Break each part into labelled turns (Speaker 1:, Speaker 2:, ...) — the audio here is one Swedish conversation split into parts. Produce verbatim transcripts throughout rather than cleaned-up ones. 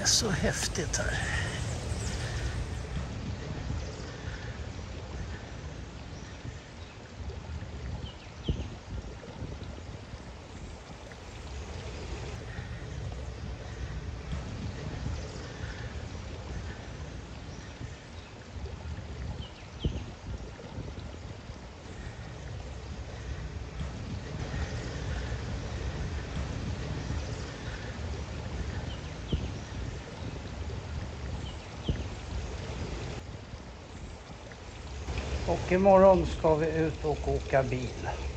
Speaker 1: så häftigt här. Och imorgon ska vi ut och åka bil.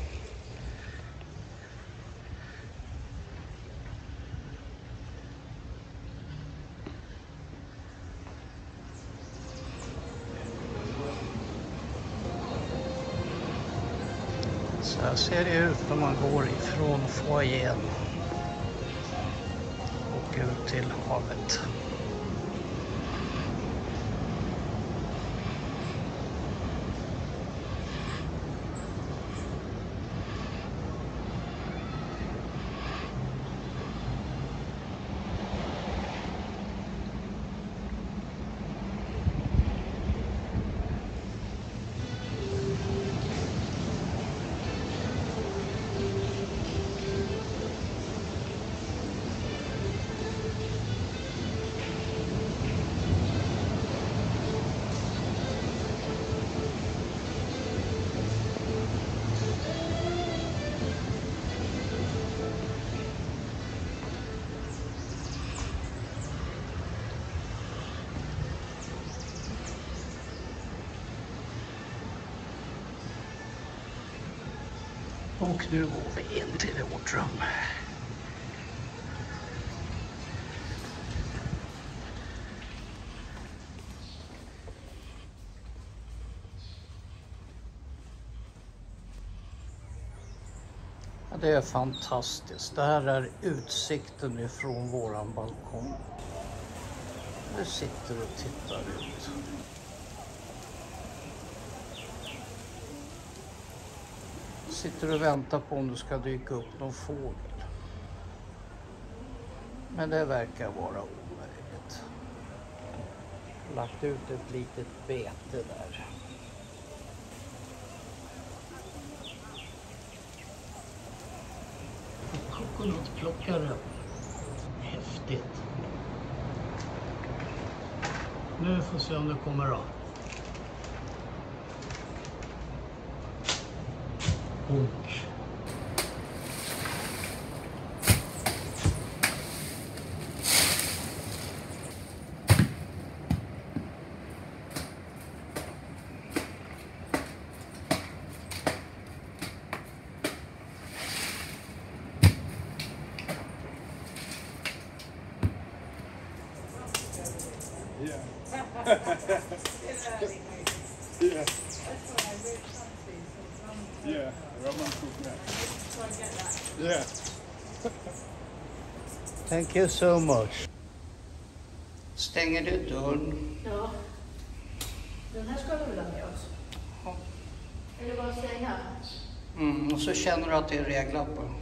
Speaker 1: Så här ser det ut när man går ifrån foajén och ut till havet. Och nu går vi in till vårt rum. Ja, det är fantastiskt. Det här är utsikten ifrån våran balkong. Vi sitter och tittar ut. Sitter och väntar på om det ska dyka upp någon fågel. Men det verkar vara omöjligt. Lagt ut ett litet bete där. Coconutplockare. Häftigt. Nu får vi se om det kommer av. Och
Speaker 2: yeah. Yeah. Yeah, Roman cook. Yeah.
Speaker 1: Thank you so much. Stänger du dörren?
Speaker 3: Ja. Den här ska vi väl ha med oss?
Speaker 1: Ja.
Speaker 3: Eller bara stänga?
Speaker 1: Mm, och så känner du att det är reglappar.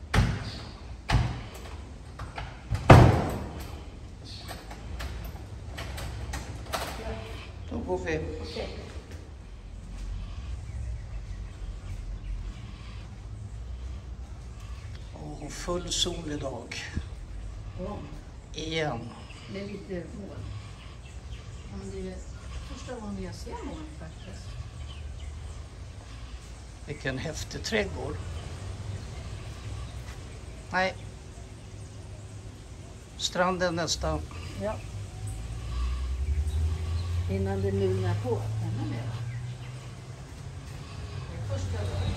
Speaker 1: Då går vi.
Speaker 3: Okej.
Speaker 1: Och full sol idag.
Speaker 3: Ja.
Speaker 1: Igen.
Speaker 3: Det är lite moln. Men det är första gången jag ser moln faktiskt.
Speaker 1: Vilken häftig trädgård. Nej. Stranden nästa.
Speaker 3: Ja. Innan det mulnar på ännu mer. Det är första gången.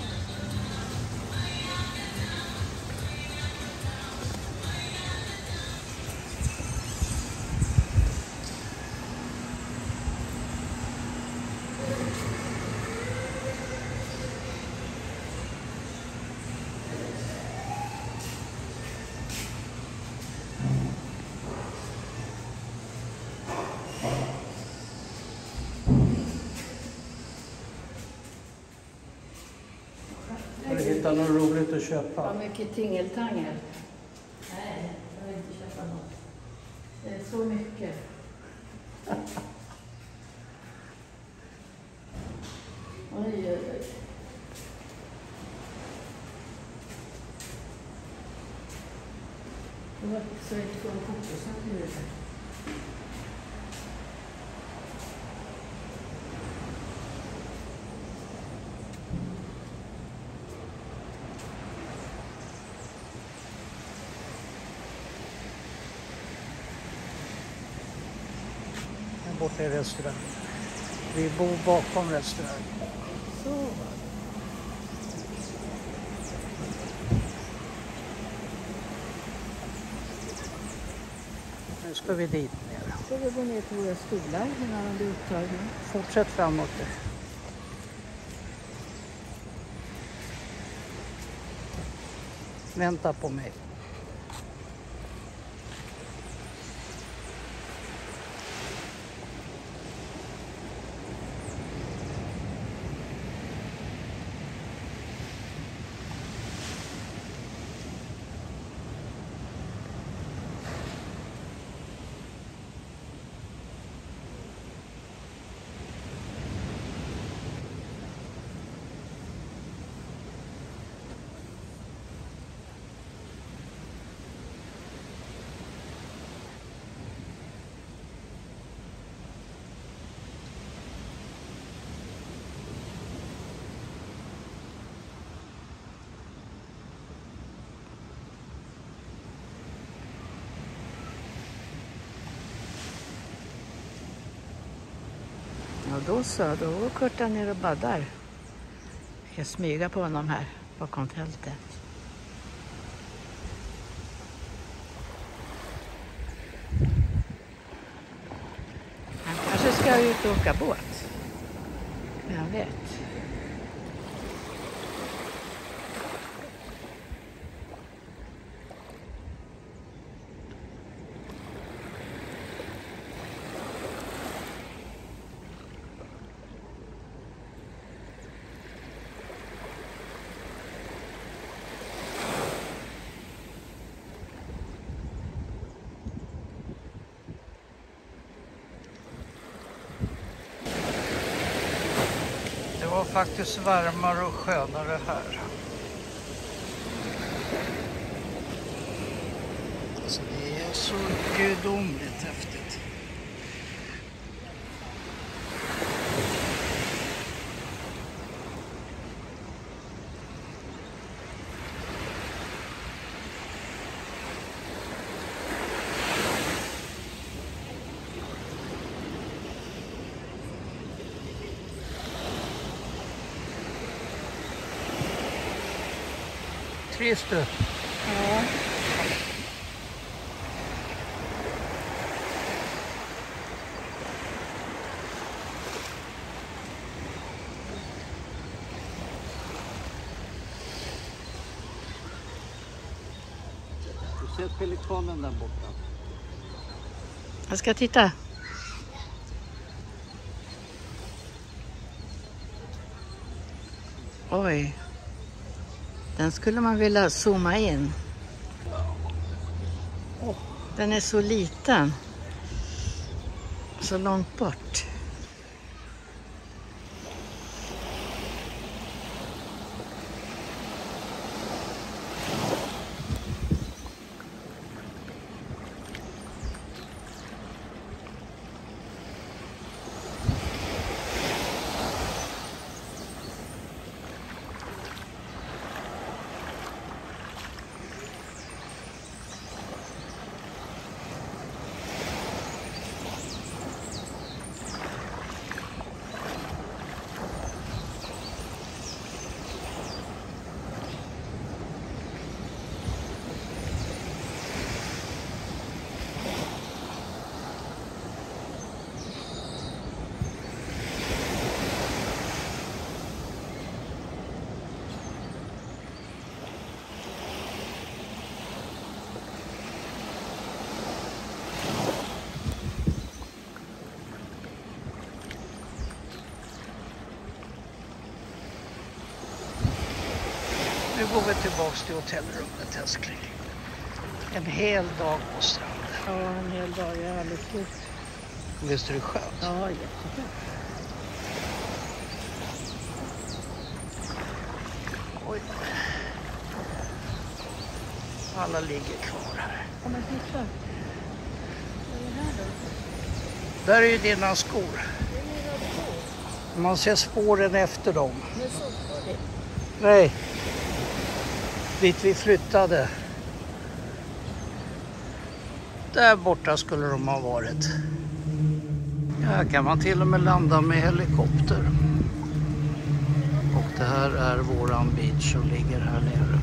Speaker 1: Har du hittat något roligt att köpa?
Speaker 3: Vad mycket tingeltangel. Nej, jag vill inte köpa något. Det är så mycket. Oj, oj, oj. Det var så ett från fokusen till det.
Speaker 1: Här borta är restaurang. Vi bor bakom restaurangen. Så. Nu ska vi dit ner.
Speaker 3: Ska vi gå ner till våra stolar innan de blir upptagna?
Speaker 1: Fortsätt framåt. Vänta på mig.
Speaker 3: Ja, då så. Då går Kurtan ner och baddar. Jag ska smyga på honom här bakom fältet. Han kanske ska ut och åka båt. Jag vet.
Speaker 1: Det var faktiskt varmare och skönare här. Alltså det är så gudomligt häftigt. Trivs du?
Speaker 3: Ja.
Speaker 1: Du ser pelikanen där borta.
Speaker 3: Jag ska titta. Oj. Den skulle man vilja zooma in. Den är så liten. Så långt bort.
Speaker 1: Nu går vi tillbaka till hotellrummet, älskling. En hel dag på stranden.
Speaker 3: Ja, en hel dag. Jag är alldeles slut.
Speaker 1: Visst är det skönt?
Speaker 3: Ja, jätteskönt.
Speaker 1: Oj. Alla ligger kvar här.
Speaker 3: Ja, men titta. Vad är det här då?
Speaker 1: Där är ju dina skor. Man ser spåren efter dem.
Speaker 3: Men så var det.
Speaker 1: Nej. Dit vi flyttade. Där borta skulle de ha varit. Här kan man till och med landa med helikopter. Och det här är våran beach som ligger här nere.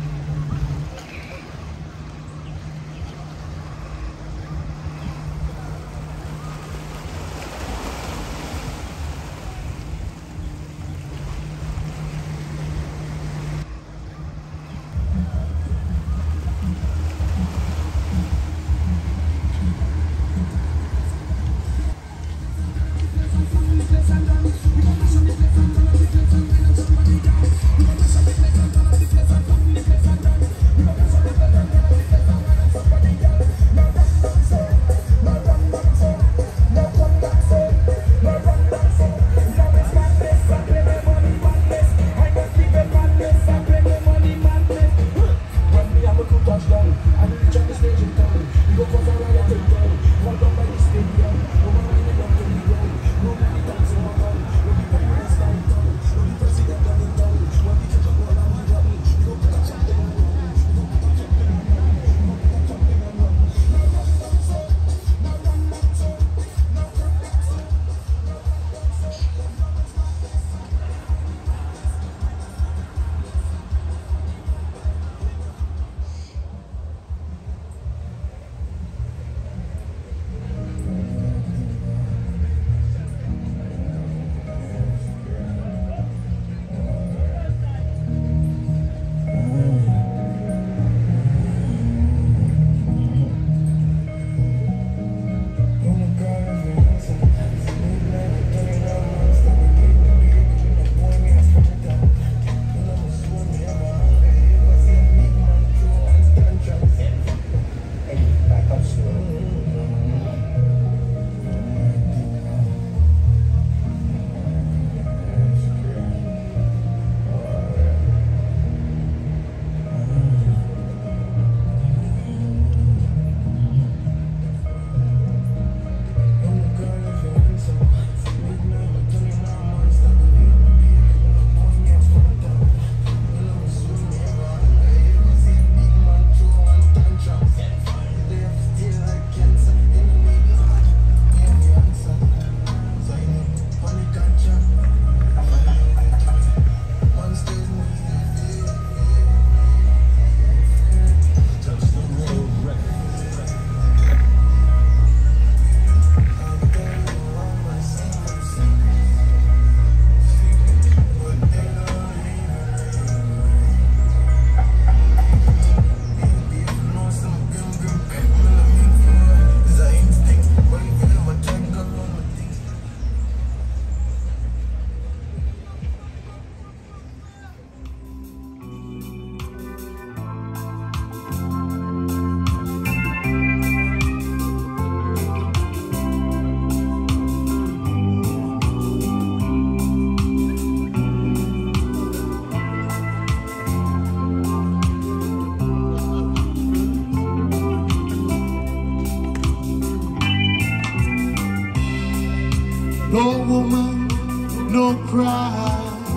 Speaker 4: No woman, no cry.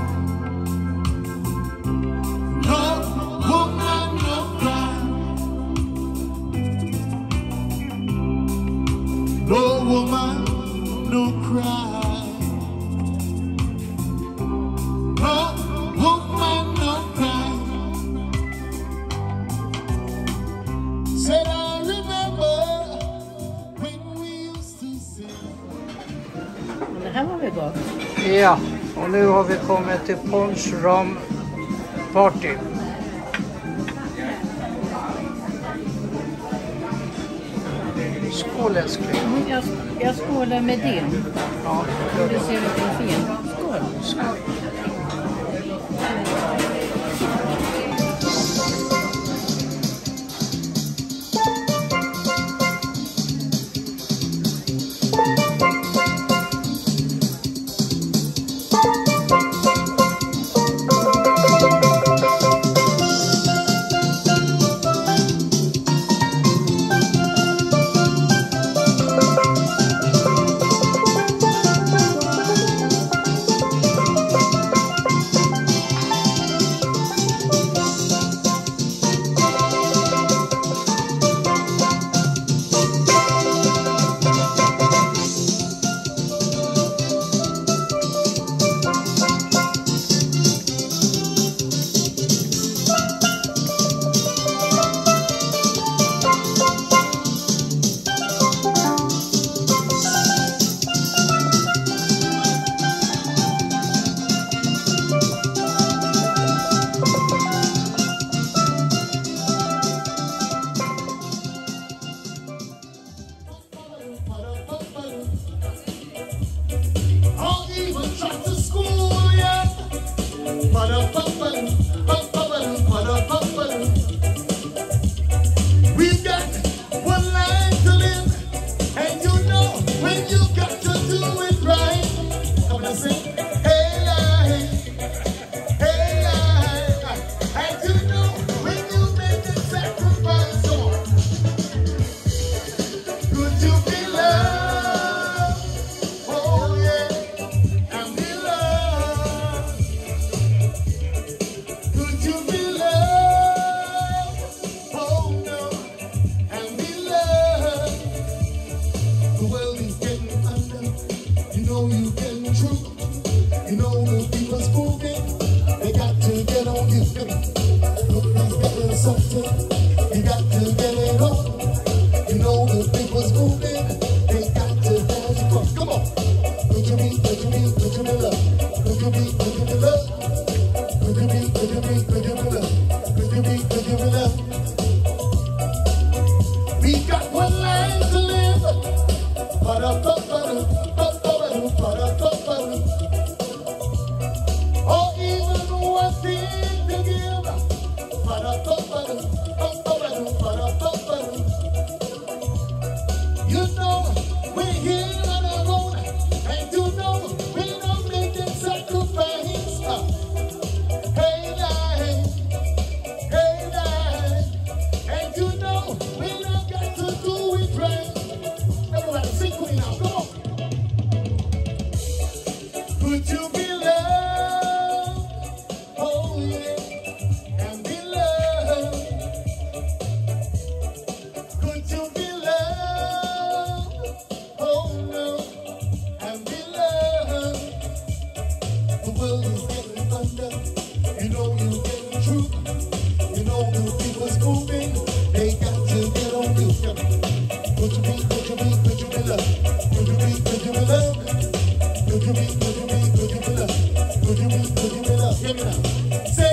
Speaker 4: No woman, no cry. No woman, no cry. No woman, no cry. Said I remember when we used to sing.
Speaker 3: Det här var väl gott.
Speaker 1: Ja, och nu har vi kommit till Punch Rum Party. Skål älskling.
Speaker 3: Mm, jag, jag skålar med din.
Speaker 1: Ja,
Speaker 3: Du ser lite fin. Skål.
Speaker 1: skål.
Speaker 4: We got one life to live, and you know when you got to do it right. I'm gonna sing, hey life, hey life, and you know when you make the sacrifice. Come on. Could you be loved? Oh yeah, and be loved. Could you be loved? Oh no, and be loved. The world is getting under. You know you getting true. You know the people's moving. They got to get on you. Look, he's getting something. You got to get it on. You know the people's moving. They got to dance you from. Come on. Could you be, could you be, could you be love? Could you be, could you be love? Could you be, could you be, could you be love? Could you be, could you be love? We got one life to live. Ba-da-ba-ba-doo, ba-ba-ba-doo, ba-da-ba-ba-doo. Or even one thing to give. Ba-da-ba-ba-doo, ba-ba-ba-doo, ba-da-ba-ba-doo. You know we're here on our own, and you know we're not making sacrifice. Uh, Hey life, hey life, and you know we don't got to do it right. Everybody sing with me now, come on. Could you be loved? Oh yeah, and be loved. Could you be loved? Oh no, and be loved. The world is getting thunder. You know you getting true. You know the people's moving. They got to get on you. Could you be, could you be, could you be love? Could you be, could you be love? Could you be, could you be, could you be love? Could you be, could you be love? Hear me now. Say